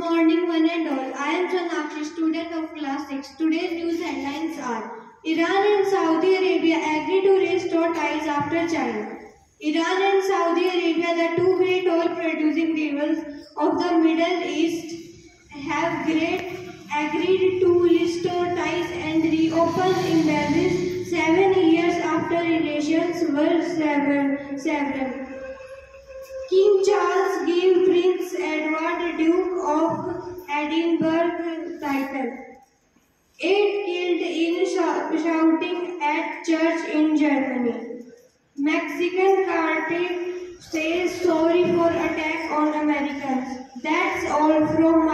morning, one and all. I am Sonakshi, student of class 6. Today's news headlines are: Iran and Saudi Arabia agree to restore ties after China. Iran and Saudi Arabia, the two great oil-producing rivals of the Middle East, have agreed to restore ties and reopen embassies 7 years after relations were severed. King Charles gave Prince Edward Duke of Edinburgh title. 8 killed in shouting at church in Germany. Mexican cartel says sorry for attack on Americans. That's all from